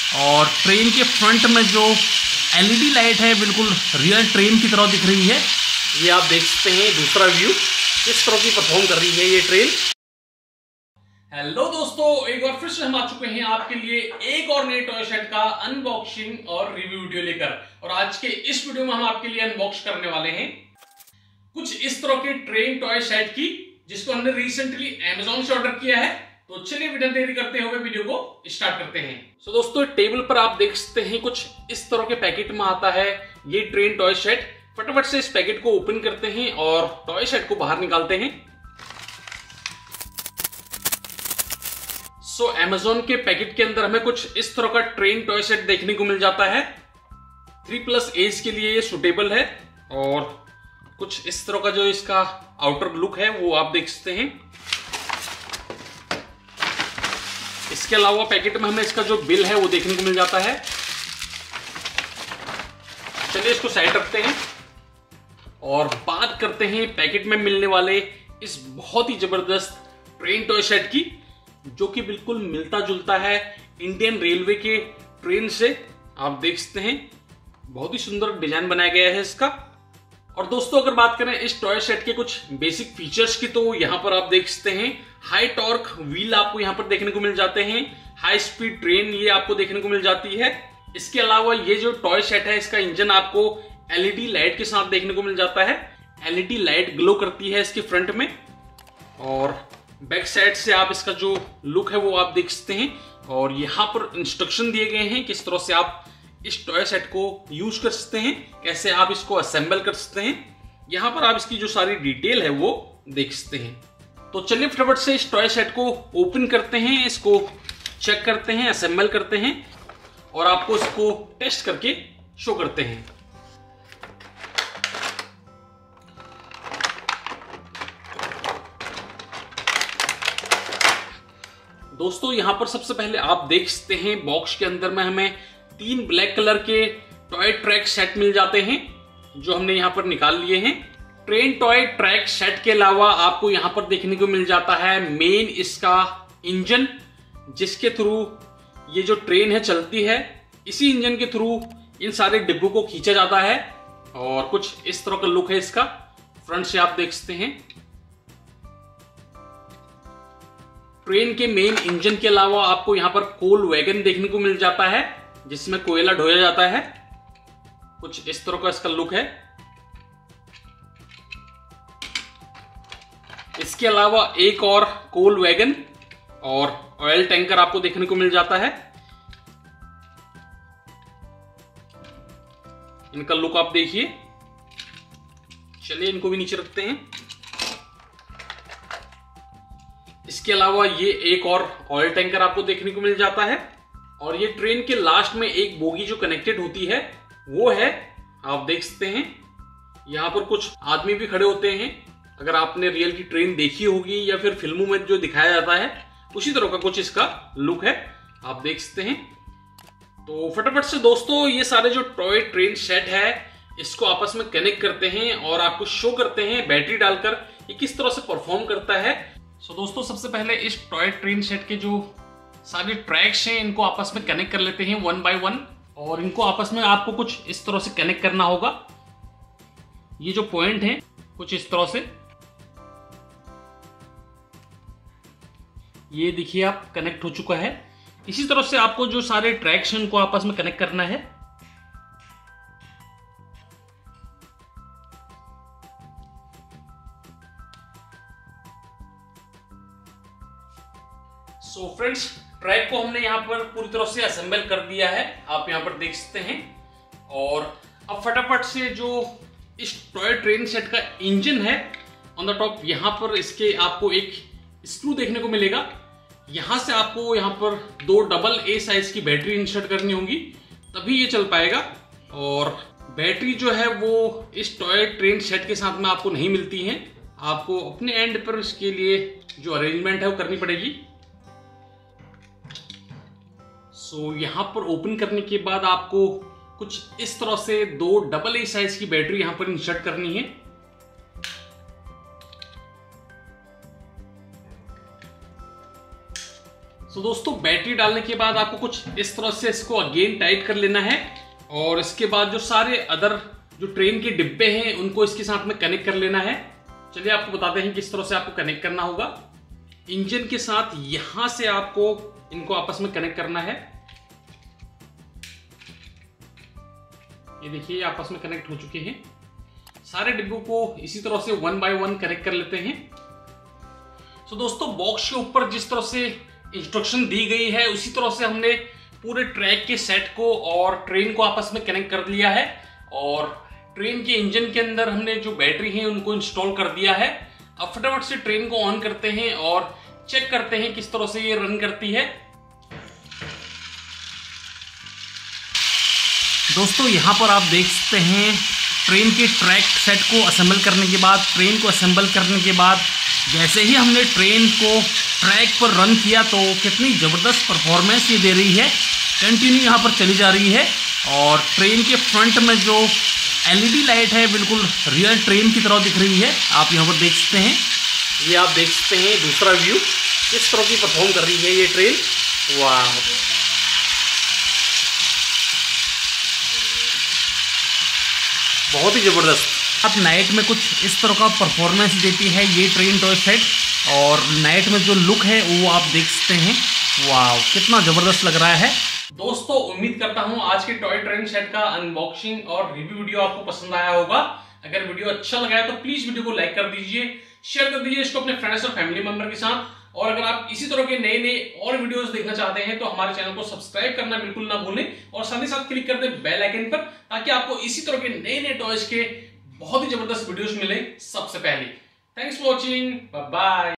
और ट्रेन के फ्रंट में जो एलईडी लाइट है बिल्कुल रियल ट्रेन की तरह दिख रही है। ये आप देख सकते हैं दूसरा व्यू किस तरह की परफॉर्म कर रही है ये ट्रेन। हेलो दोस्तों, एक बार फिर से हम आ चुके हैं आपके लिए एक और नए टॉय सेट का अनबॉक्सिंग और रिव्यू वीडियो लेकर। और आज के इस वीडियो में हम आपके लिए अनबॉक्स करने वाले हैं कुछ इस तरह के ट्रेन टॉय सेट की, जिसको हमने रिसेंटली Amazon से ऑर्डर किया है। तो चलिए बिना देरी करते हुए वीडियो को स्टार्ट करते हैं। सो दोस्तों, टेबल पर आप देख सकते हैं कुछ इस तरह के पैकेट में आता है ये ट्रेन टॉय सेट। फटाफट से इस पैकेट को ओपन करते हैं और टॉय सेट को बाहर निकालते हैं। सो Amazon के पैकेट के अंदर हमें कुछ इस तरह का ट्रेन टॉय सेट देखने को मिल जाता है। 3+ एज के लिए ये सुटेबल है और कुछ इस तरह का जो इसका आउटर लुक है वो आप देख सकते हैं। इसके अलावा पैकेट में हमें इसका जो बिल है वो देखने को मिल जाता है। चलिए इसको साइड रखते हैं और बात करते हैं पैकेट में मिलने वाले इस बहुत ही जबरदस्त ट्रेन टॉय सेट की, जो कि बिल्कुल मिलता जुलता है इंडियन रेलवे के ट्रेन से। आप देख सकते हैं बहुत ही सुंदर डिजाइन बनाया गया है इसका। और दोस्तों, अगर बात करें इस टॉय सेट के कुछ बेसिक फीचर्स की, तो यहां पर आप देख सकते हैं हाई टॉर्क व्हील आपको यहां पर देखने को मिल जाते हैं। हाई स्पीड ट्रेन ये आपको देखने को मिल जाती है। इसके अलावा ये जो टॉय सेट है इसका इंजन आपको एलईडी लाइट के साथ देखने को मिल जाता है। एलईडी लाइट ग्लो करती है इसके फ्रंट में। और बैक साइड से आप इसका जो लुक है वो आप देख सकते हैं। और यहाँ पर इंस्ट्रक्शन दिए गए हैं किस तरह से आप इस टॉय सेट को यूज कर सकते हैं, कैसे आप इसको असेंबल कर सकते हैं। यहाँ पर आप इसकी जो सारी डिटेल है वो देख सकते हैं। तो चलिए फटाफट से इस टॉय सेट को ओपन करते हैं, इसको चेक करते हैं, असेंबल करते हैं और आपको इसको टेस्ट करके शो करते हैं। दोस्तों, यहां पर सबसे पहले आप देख सकते हैं बॉक्स के अंदर में हमें 3 ब्लैक कलर के टॉय ट्रैक सेट मिल जाते हैं, जो हमने यहां पर निकाल लिए हैं। ट्रेन टॉय ट्रैक सेट के अलावा आपको यहां पर देखने को मिल जाता है मेन इसका इंजन, जिसके थ्रू ये जो ट्रेन है चलती है। इसी इंजन के थ्रू इन सारे डिब्बों को खींचा जाता है। और कुछ इस तरह का लुक है इसका, फ्रंट से आप देख सकते हैं। ट्रेन के मेन इंजन के अलावा आपको यहां पर कोल वैगन देखने को मिल जाता है, जिसमें कोयला ढोया जाता है। कुछ इस तरह का इसका लुक है। इसके अलावा एक और कोल वैगन और ऑयल टैंकर आपको देखने को मिल जाता है। इनका लुक आप देखिए। चलिए इनको भी नीचे रखते हैं। इसके अलावा ये एक और ऑयल टैंकर आपको देखने को मिल जाता है। और ये ट्रेन के लास्ट में एक बोगी जो कनेक्टेड होती है वो है, आप देख सकते हैं। यहां पर कुछ आदमी भी खड़े होते हैं। अगर आपने रियल की ट्रेन देखी होगी या फिर फिल्मों में जो दिखाया जाता है उसी तरह का कुछ इसका लुक है, आप देख सकते हैं। तो फटाफट से दोस्तों ये सारे जो टॉय ट्रेन सेट है इसको आपस में कनेक्ट करते हैं और आपको शो करते हैं बैटरी डालकर ये किस तरह से परफॉर्म करता है। सो दोस्तों, सबसे पहले इस टॉय ट्रेन सेट के जो सारे ट्रैक्स हैं इनको आपस में कनेक्ट कर लेते हैं 1 बाय 1। और इनको आपस में आपको कुछ इस तरह से कनेक्ट करना होगा। ये जो पॉइंट है कुछ इस तरह से, ये देखिए आप कनेक्ट हो चुका है। इसी तरह से आपको जो सारे ट्रैक्स हैं उनको आपस में कनेक्ट करना है। सो फ्रेंड्स, ट्रैक को हमने यहाँ पर पूरी तरह से असेंबल कर दिया है, आप यहाँ पर देख सकते हैं। और अब फटाफट से जो इस टॉय ट्रेन सेट का इंजन है ऑन द टॉप, यहाँ पर इसके आपको एक स्क्रू देखने को मिलेगा। यहां से आपको यहाँ पर 2 AA साइज की बैटरी इंसर्ट करनी होगी, तभी ये चल पाएगा। और बैटरी जो है वो इस टॉय ट्रेन सेट के साथ में आपको नहीं मिलती है, आपको अपने एंड पर इसके लिए जो अरेंजमेंट है वो करनी पड़ेगी। सो यहाँ पर ओपन करने के बाद आपको कुछ इस तरह से 2 AA साइज की बैटरी यहाँ पर इंसर्ट करनी है। तो दोस्तों बैटरी डालने के बाद आपको कुछ इस तरह से इसको अगेन टाइट कर लेना है और इसके बाद जो सारे अदर जो ट्रेन के डिब्बे हैं उनको इसके साथ में कनेक्ट कर लेना है। चलिए आपको बताते हैं किस तरह से आपको कनेक्ट करना होगा। इंजन के साथ यहां से आपको इनको आपस में कनेक्ट करना है। ये देखिए आपस में कनेक्ट हो चुके हैं। सारे डिब्बों को इसी तरह से 1 बाय 1 कनेक्ट कर लेते हैं। तो दोस्तों बॉक्स के ऊपर जिस तरह से इंस्ट्रक्शन दी गई है उसी तरह से हमने पूरे ट्रैक के सेट को और ट्रेन को आपस में कनेक्ट कर लिया है और ट्रेन के इंजन के अंदर हमने जो बैटरी है उनको इंस्टॉल कर दिया है। अब फटाफट से ट्रेन को ऑन करते हैं और चेक करते हैं किस तरह से ये रन करती है। दोस्तों यहां पर आप देख सकते हैं ट्रेन के ट्रैक सेट को असेंबल करने के बाद, ट्रेन को असेंबल करने के बाद जैसे ही हमने ट्रेन को ट्रैक पर रन किया तो कितनी ज़बरदस्त परफॉर्मेंस ये दे रही है। कंटिन्यू यहाँ पर चली जा रही है और ट्रेन के फ्रंट में जो एलईडी लाइट है बिल्कुल रियल ट्रेन की तरह दिख रही है। आप यहाँ पर देख सकते हैं, ये आप देख सकते हैं दूसरा व्यू किस तरह की परफॉर्म कर रही है ये ट्रेन। वाह, बहुत ही ज़बरदस्त। अब नाइट में कुछ इस तरह का परफॉर्मेंस देती है ये ट्रेन टॉय सेट और नाइट में जो लुक है वो आप देख सकते हैं। वाह, कितना ज़बरदस्त लग रहा है। दोस्तों उम्मीद करता हूं आज के टॉय ट्रेन सेट का अनबॉक्सिंग और रिव्यू वीडियो आपको पसंद आया होगा। अगर वीडियो अच्छा लगा है तो प्लीज वीडियो को लाइक कर दीजिए, शेयर कर दीजिए इसको अपने फ्रेंड्स और फैमिली मेंबर के साथ। और अगर आप इसी तरह के नए नए और वीडियोस देखना चाहते हैं तो हमारे चैनल को सब्सक्राइब करना बिल्कुल ना भूलें और साथ ही साथ क्लिक कर दें बेल आइकन पर, ताकि आपको इसी तरह के नए नए टॉयज के बहुत ही जबरदस्त वीडियोस मिले सबसे पहले। Thanks for watching, bye bye.